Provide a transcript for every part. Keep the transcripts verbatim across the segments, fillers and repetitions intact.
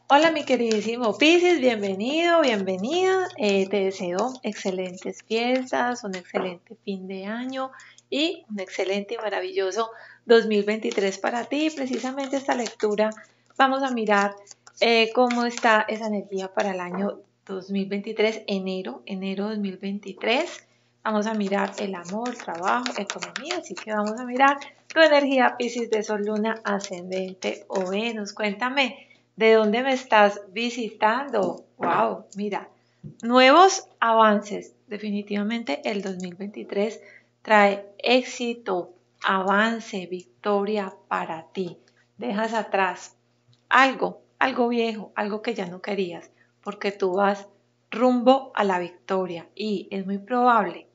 Hola mi queridísimo Piscis, bienvenido, bienvenida. Eh, te deseo excelentes fiestas, un excelente fin de año y un excelente y maravilloso dos mil veintitrés para ti. Precisamente esta lectura vamos a mirar eh, cómo está esa energía para el año dos mil veintitrés, enero, enero dos mil veintitrés. Vamos a mirar el amor, trabajo, economía, así que vamos a mirar tu energía Piscis de Sol, Luna, Ascendente o Venus. Cuéntame. ¿De dónde me estás visitando? Wow, mira, nuevos avances. Definitivamente el dos mil veintitrés trae éxito, avance, victoria para ti. Dejas atrás algo, algo viejo, algo que ya no querías, porque tú vas rumbo a la victoria y es muy probable,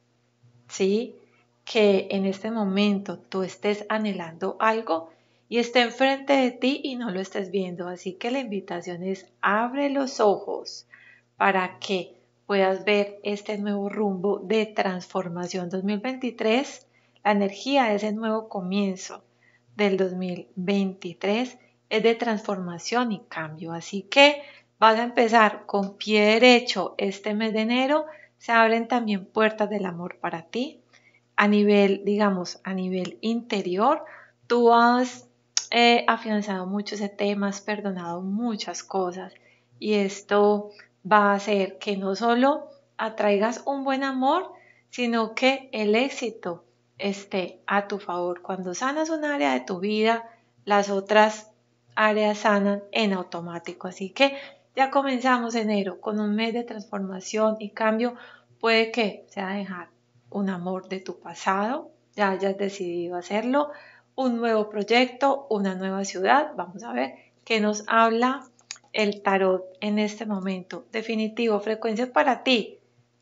¿sí? Que en este momento tú estés anhelando algo y esté enfrente de ti y no lo estés viendo. Así que la invitación es abre los ojos para que puedas ver este nuevo rumbo de transformación dos mil veintitrés. La energía de ese nuevo comienzo del dos mil veintitrés es de transformación y cambio. Así que vas a empezar con pie derecho este mes de enero. Se abren también puertas del amor para ti. A nivel, digamos, a nivel interior, tú has eh, afianzado mucho ese tema, has perdonado muchas cosas y esto va a hacer que no solo atraigas un buen amor, sino que el éxito esté a tu favor. Cuando sanas un área de tu vida, las otras áreas sanan en automático. Así que ya comenzamos enero con un mes de transformación y cambio. Puede que sea dejar un amor de tu pasado, ya hayas decidido hacerlo, un nuevo proyecto, una nueva ciudad. Vamos a ver qué nos habla el tarot en este momento. Definitivo, frecuencia para ti.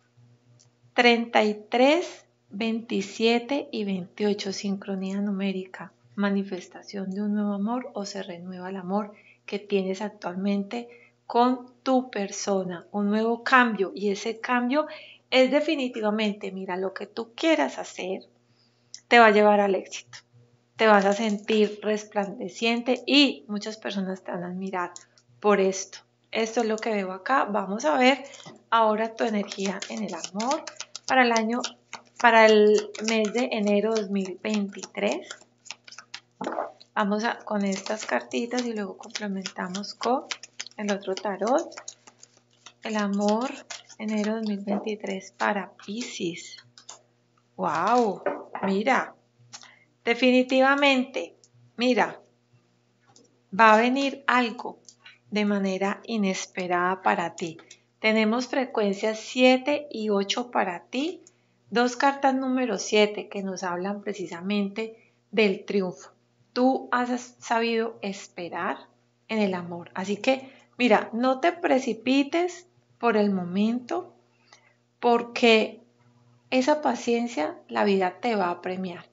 treinta y tres, veintisiete y veintiocho, sincronía numérica, manifestación de un nuevo amor o se renueva el amor que tienes actualmente con tu persona, un nuevo cambio y ese cambio es definitivamente, mira, lo que tú quieras hacer te va a llevar al éxito, te vas a sentir resplandeciente y muchas personas te van a admirar por esto. Esto es lo que veo acá. Vamos a ver ahora tu energía en el amor para el año, para el mes de enero dos mil veintitrés. Vamos a, con estas cartitas y luego complementamos con el otro tarot. El amor, enero dos mil veintitrés para Piscis. ¡Wow! Mira, definitivamente, mira, va a venir algo de manera inesperada para ti. Tenemos frecuencias siete y ocho para ti. Dos cartas número siete que nos hablan precisamente del triunfo. Tú has sabido esperar en el amor. Así que, mira, no te precipites por el momento porque esa paciencia la vida te va a premiar.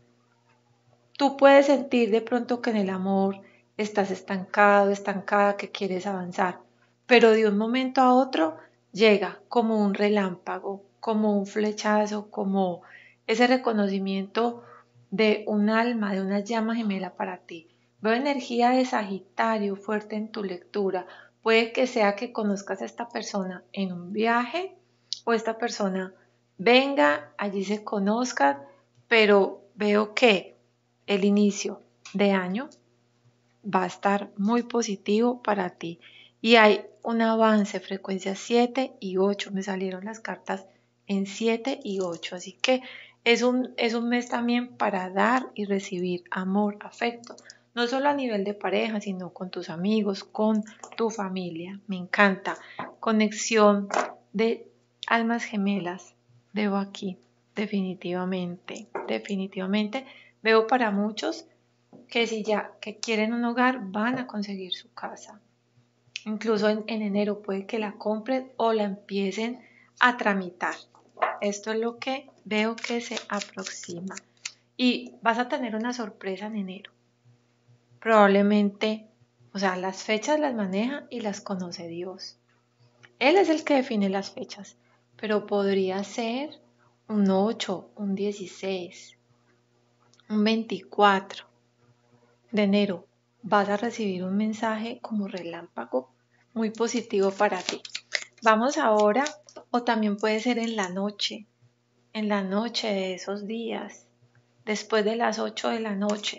Tú puedes sentir de pronto que en el amor estás estancado, estancada, que quieres avanzar, pero de un momento a otro llega como un relámpago, como un flechazo, como ese reconocimiento de un alma, de una llama gemela para ti. Veo energía de Sagitario fuerte en tu lectura. Puede que sea que conozcas a esta persona en un viaje o esta persona venga, allí se conozcan, pero veo que el inicio de año va a estar muy positivo para ti y hay un avance, frecuencia siete y ocho, me salieron las cartas en siete y ocho, así que es un, es un mes también para dar y recibir amor, afecto, no solo a nivel de pareja, sino con tus amigos, con tu familia. Me encanta. Conexión de almas gemelas, veo aquí, definitivamente, definitivamente. Veo para muchos que si ya que quieren un hogar van a conseguir su casa. Incluso en, en enero puede que la compren o la empiecen a tramitar. Esto es lo que veo que se aproxima. Y vas a tener una sorpresa en enero. Probablemente, o sea, las fechas las maneja y las conoce Dios. Él es el que define las fechas, pero podría ser un ocho, un dieciséis, un veinticuatro de enero. vas a recibir un mensaje como relámpago muy positivo para ti. Vamos ahora, o también puede ser en la noche, en la noche de esos días, después de las ocho de la noche,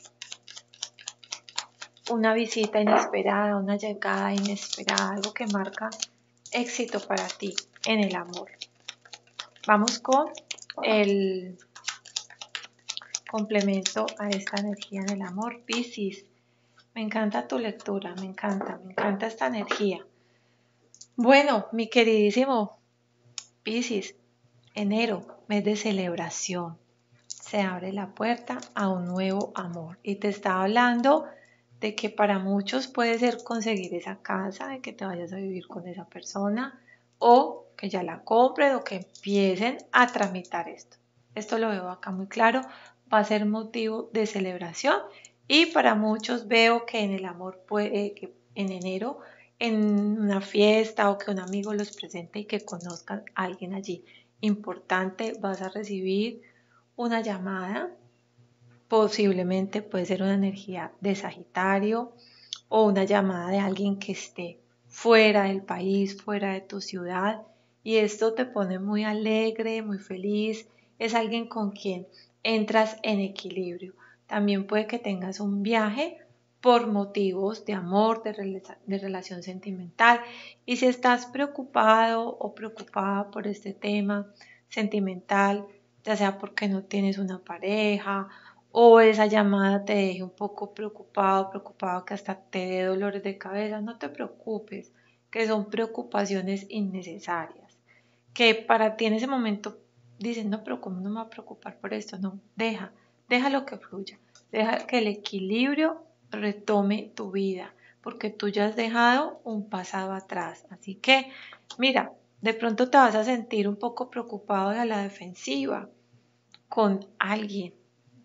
una visita inesperada, una llegada inesperada, algo que marca éxito para ti en el amor. Vamos con el complemento a esta energía en el amor, Piscis. Me encanta tu lectura, me encanta, me encanta esta energía. Bueno, mi queridísimo Piscis, enero, mes de celebración. Se abre la puerta a un nuevo amor. Y te está hablando de que para muchos puede ser conseguir esa casa, de que te vayas a vivir con esa persona, o que ya la compren o que empiecen a tramitar esto. Esto lo veo acá muy claro, va a ser motivo de celebración y para muchos veo que en el amor puede, que en enero, en una fiesta o que un amigo los presente y que conozcan a alguien allí importante, vas a recibir una llamada, posiblemente puede ser una energía de Sagitario o una llamada de alguien que esté fuera del país, fuera de tu ciudad, y esto te pone muy alegre, muy feliz, es alguien con quien entras en equilibrio. También puede que tengas un viaje por motivos de amor, de, rela de relación sentimental, y si estás preocupado o preocupada por este tema sentimental, ya sea porque no tienes una pareja o esa llamada te deje un poco preocupado, preocupado que hasta te dé dolores de cabeza, no te preocupes, que son preocupaciones innecesarias, que para ti en ese momento dices, no, pero ¿cómo no me va a preocupar por esto? No, deja, deja lo que fluya, deja que el equilibrio retome tu vida, porque tú ya has dejado un pasado atrás, así que mira, de pronto te vas a sentir un poco preocupado y a la defensiva con alguien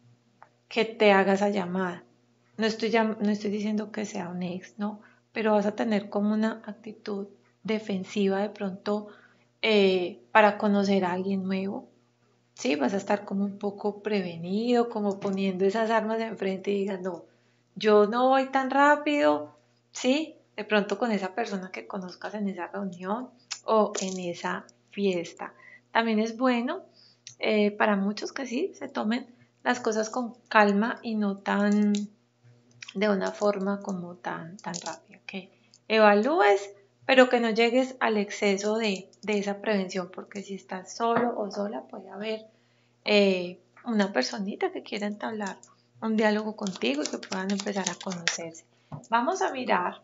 que te haga esa llamada. No estoy, no estoy diciendo que sea un ex, no, pero vas a tener como una actitud defensiva de pronto eh, para conocer a alguien nuevo. Sí, vas a estar como un poco prevenido, como poniendo esas armas enfrente y digas, no, yo no voy tan rápido, sí, de pronto con esa persona que conozcas en esa reunión o en esa fiesta. También es bueno eh, para muchos que sí se tomen las cosas con calma y no tan de una forma como tan, tan rápida, que evalúes, pero que no llegues al exceso de, de esa prevención, porque si estás solo o sola puede haber eh, una personita que quiera entablar un diálogo contigo y que puedan empezar a conocerse. Vamos a mirar,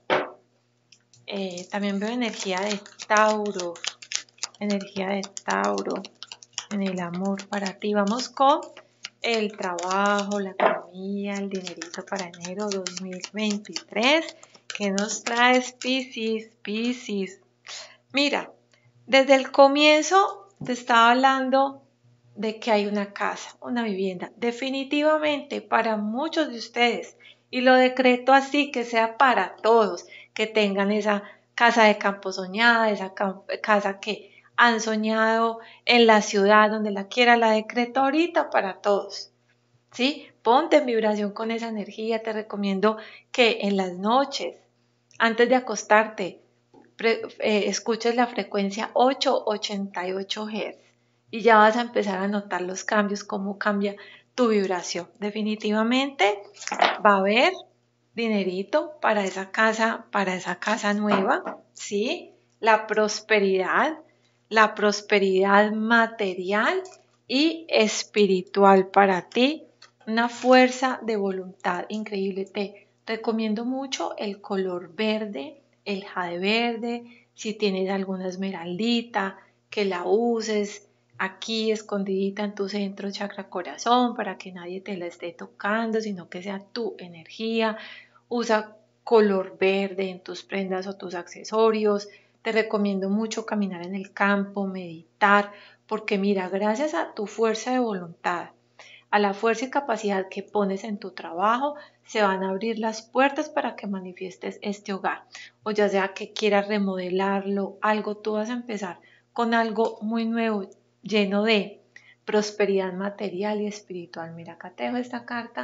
eh, también veo energía de Tauro, energía de Tauro en el amor para ti. Vamos con el trabajo, la economía, el dinerito para enero dos mil veintitrés. ¿Qué nos traes, Piscis? Piscis. Mira, desde el comienzo te estaba hablando de que hay una casa, una vivienda. Definitivamente para muchos de ustedes, y lo decreto así, que sea para todos, que tengan esa casa de campo soñada, esa casa que han soñado en la ciudad donde la quiera, la decreto ahorita para todos. ¿Sí? Ponte en vibración con esa energía. Te recomiendo que en las noches, antes de acostarte, pre, eh, escuches la frecuencia ochocientos ochenta y ocho Hz y ya vas a empezar a notar los cambios, cómo cambia tu vibración. Definitivamente va a haber dinerito para esa casa, para esa casa nueva, ¿sí? La prosperidad, la prosperidad material y espiritual para ti, una fuerza de voluntad increíble. Te recomiendo mucho el color verde, el jade verde, si tienes alguna esmeraldita, que la uses aquí escondidita en tu centro chakra corazón para que nadie te la esté tocando, sino que sea tu energía. Usa color verde en tus prendas o tus accesorios. Te recomiendo mucho caminar en el campo, meditar, porque mira, gracias a tu fuerza de voluntad, a la fuerza y capacidad que pones en tu trabajo, se van a abrir las puertas para que manifiestes este hogar. O ya sea que quieras remodelarlo, algo, tú vas a empezar con algo muy nuevo, lleno de prosperidad material y espiritual. Mira, acá te dejo esta carta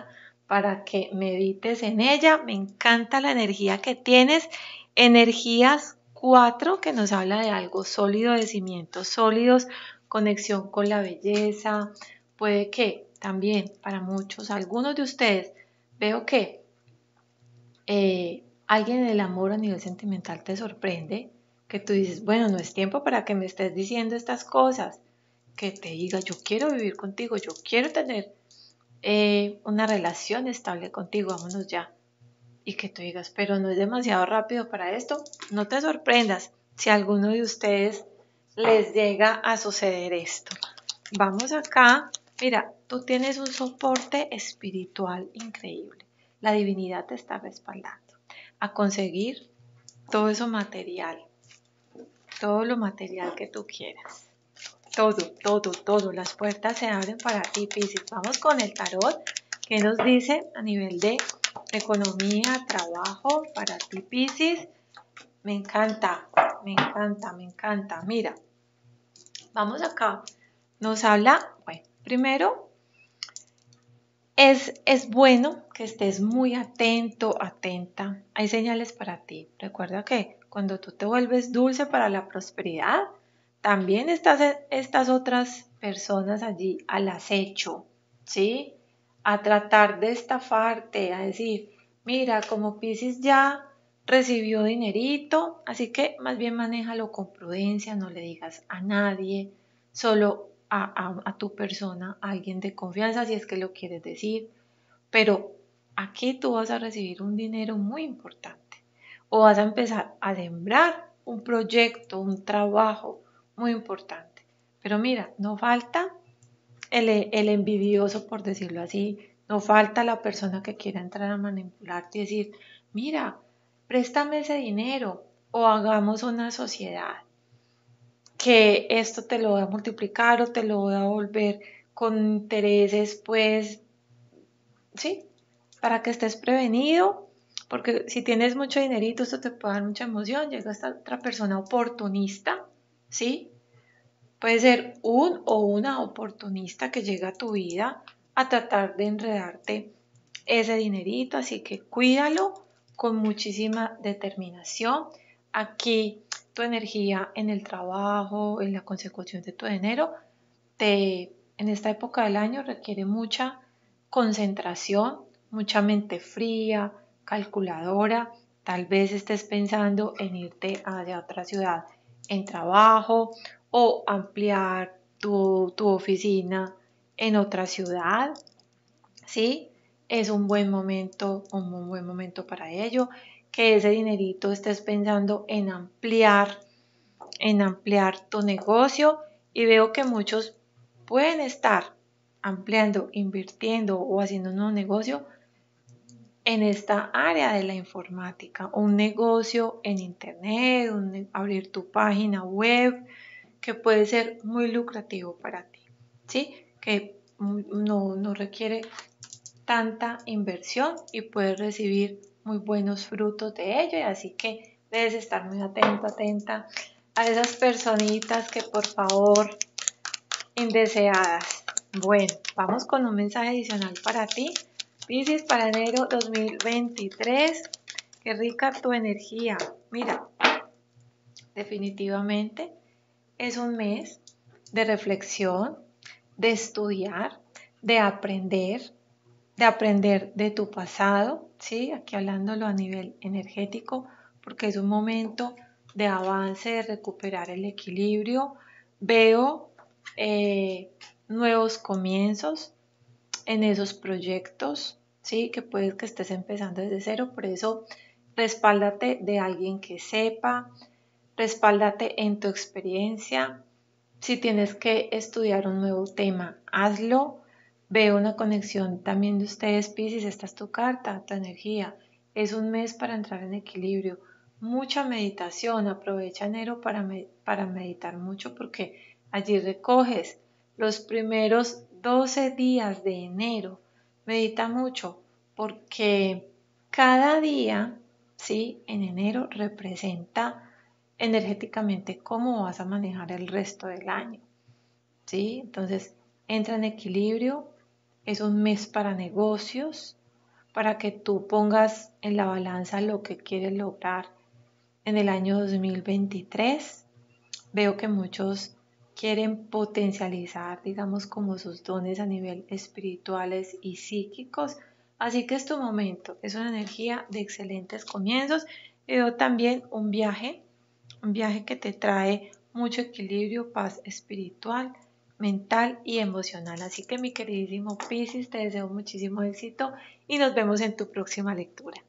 para que medites en ella. Me encanta la energía que tienes. Energías cuatro, que nos habla de algo sólido, de cimientos sólidos, conexión con la belleza. Puede que también para muchos, algunos de ustedes, veo que eh, alguien en el amor a nivel sentimental te sorprende, que tú dices, bueno, no es tiempo para que me estés diciendo estas cosas, que te diga, yo quiero vivir contigo, yo quiero tener eh, una relación estable contigo, vámonos ya. Y que tú digas, pero no es demasiado rápido para esto. No te sorprendas si a alguno de ustedes les llega a suceder esto. Vamos acá. Mira, tú tienes un soporte espiritual increíble. La divinidad te está respaldando a conseguir todo eso material, todo lo material que tú quieras. Todo, todo, todo. Las puertas se abren para ti, Piscis. Vamos con el tarot. ¿Qué nos dice a nivel de economía, trabajo para ti, Piscis? Me encanta, me encanta, me encanta. Mira, vamos acá. Nos habla, bueno, primero es, es bueno que estés muy atento, atenta. Hay señales para ti. Recuerda que cuando tú te vuelves dulce para la prosperidad, también estás estas otras personas allí al acecho, ¿sí? A tratar de estafarte, a decir, mira, como Piscis ya recibió dinerito, así que más bien manéjalo con prudencia, no le digas a nadie, solo a, a, a tu persona, a alguien de confianza, si es que lo quieres decir, pero aquí tú vas a recibir un dinero muy importante o vas a empezar a sembrar un proyecto, un trabajo muy importante. Pero mira, no falta el, el envidioso, por decirlo así, no falta la persona que quiera entrar a manipularte y decir, mira, préstame ese dinero o hagamos una sociedad que esto te lo voy a multiplicar o te lo voy a volver con intereses, pues, sí, para que estés prevenido, porque si tienes mucho dinerito, esto te puede dar mucha emoción, llega esta otra persona oportunista, ¿sí? Puede ser un o una oportunista que llega a tu vida a tratar de enredarte ese dinerito, así que cuídalo con muchísima determinación. Aquí tu energía en el trabajo, en la consecución de tu dinero, te, en esta época del año requiere mucha concentración, mucha mente fría, calculadora. Tal vez estés pensando en irte hacia otra ciudad en trabajo o ampliar tu, tu oficina en otra ciudad, ¿sí? Es un buen momento, un muy buen momento para ello. Que ese dinerito estés pensando en ampliar, en ampliar tu negocio, y veo que muchos pueden estar ampliando, invirtiendo o haciendo un nuevo negocio en esta área de la informática, un negocio en internet, un, abrir tu página web, que puede ser muy lucrativo para ti, ¿sí? Que no, no requiere tanta inversión y puedes recibir muy buenos frutos de ello, y así que debes estar muy atento, atenta a esas personitas que por favor, indeseadas. Bueno, vamos con un mensaje adicional para ti, Piscis, para enero dos mil veintitrés. Qué rica tu energía. Mira, definitivamente es un mes de reflexión, de estudiar, de aprender, de aprender de tu pasado, ¿sí? Aquí hablándolo a nivel energético, porque es un momento de avance, de recuperar el equilibrio. Veo eh, nuevos comienzos en esos proyectos, ¿sí? Que puedes que estés empezando desde cero, por eso respáldate de alguien que sepa, respáldate en tu experiencia. Si tienes que estudiar un nuevo tema, hazlo. Veo una conexión también de ustedes, Piscis. Esta es tu carta, tu energía. Es un mes para entrar en equilibrio. Mucha meditación. Aprovecha enero para, me para meditar mucho, porque allí recoges los primeros doce días de enero. Medita mucho porque cada día, ¿sí? En enero representa energéticamente cómo vas a manejar el resto del año, ¿sí? Entonces, entra en equilibrio, es un mes para negocios, para que tú pongas en la balanza lo que quieres lograr en el año dos mil veintitrés. Veo que muchos quieren potencializar, digamos, como sus dones a nivel espirituales y psíquicos. Así que es tu momento, es una energía de excelentes comienzos. Veo también un viaje, un viaje que te trae mucho equilibrio, paz espiritual, mental y emocional. Así que mi queridísimo Piscis, te deseo muchísimo éxito y nos vemos en tu próxima lectura.